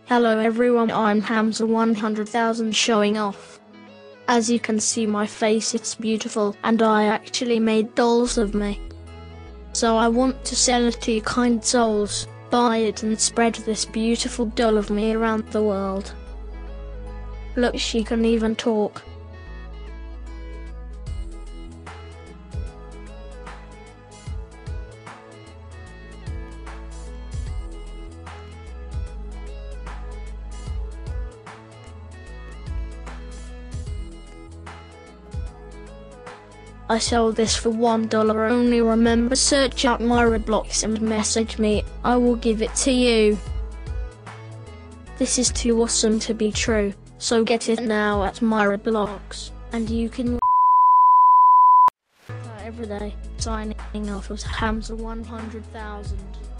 Hello everyone, I'm Hamza 100,000 showing off. As you can see my face, it's beautiful and I actually made dolls of me. So I want to sell it to you kind souls. Buy it and spread this beautiful doll of me around the world. Look, she can even talk. I sold this for $1 only. Remember, search out my Roblox and message me, I will give it to you. This is too awesome to be true, so get it now at my Roblox, and you can every day. Signing off was Hamza 100,000.